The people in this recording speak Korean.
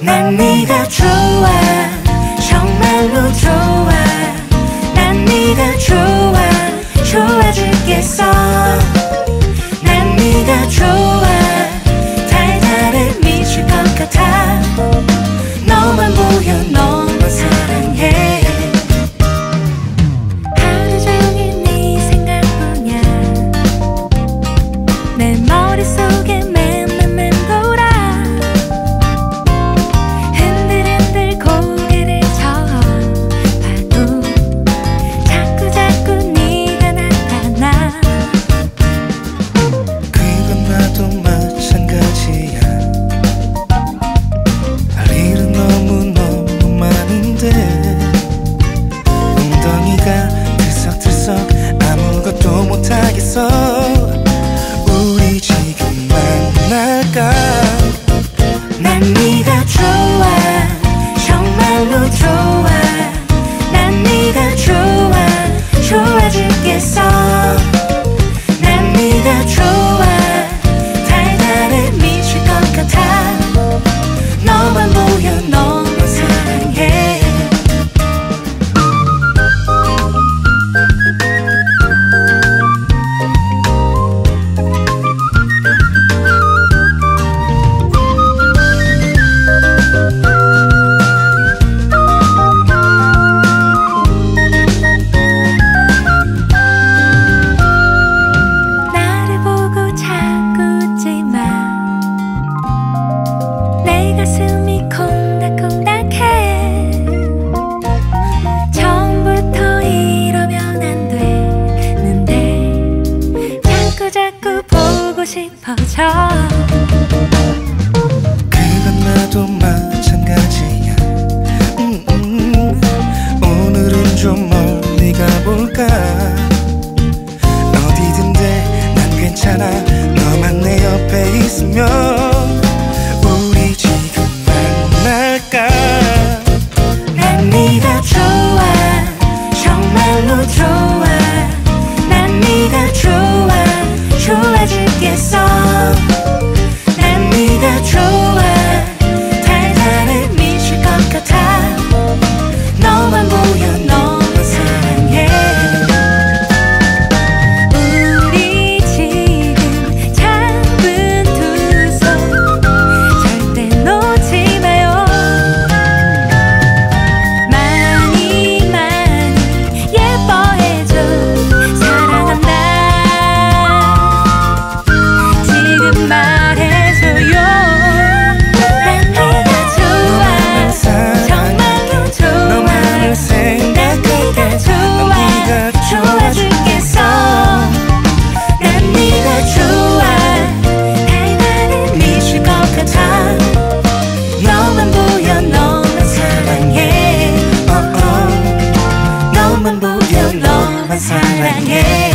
난 네가 좋아, 정말로 좋아. 난 네가 좋아, 좋아죽겠어. 난 네가 좋아, 달달해 미칠 것 같아. 너만 보여 너만 사랑해. 하루 종일 네 생각뿐이야. 내 머릿속에 맨날 맴돌아. 흔들흔들 고개를 저어봐도 자꾸자꾸 네가 나타나. 그건 나도 마찬가지야. 할 일은 너무너무 많은데 엉덩이가 들썩들썩 아무것도 못하겠어. 우리 지금 만날까? 난 네가 좋아, 정말로 좋아. 난 네가 좋아, 좋아죽겠어. 난 네가 좋아, 달달해 미칠 것 같아. 너만 보여 너만 사랑해. 나를 보고 자꾸 웃지마. 내 가슴이 콩닥콩닥해. 처음부터 이러면 안 되는데 자꾸자꾸 보고 싶어져. 그건 나도 마찬가지야. 오늘은 좀 멀리 가볼까? 어디든 돼, 난 괜찮아. 너만 내 옆에 있으면. 우리 지금 만날까? 난 네가 좋아, 정말로 좋아. 난 네가 좋아, 좋아죽겠어. 난 네가 좋아, 달달해 미칠 것 같아. 너만 보여 너만 사랑해. 우리 지금 잡은 두 손 절대 놓지 마요. 많이 많이 예뻐해줘. 사랑한다. 지금 말해줘요. 난 네가 좋아, 정말로 좋아. 너만을 난 네가 좋아, 좋아죽겠어. 난 네가 좋아, 달달해 미칠 것 같아. 너만 보여 너만 사랑해. 너만 보여 너만 사랑해.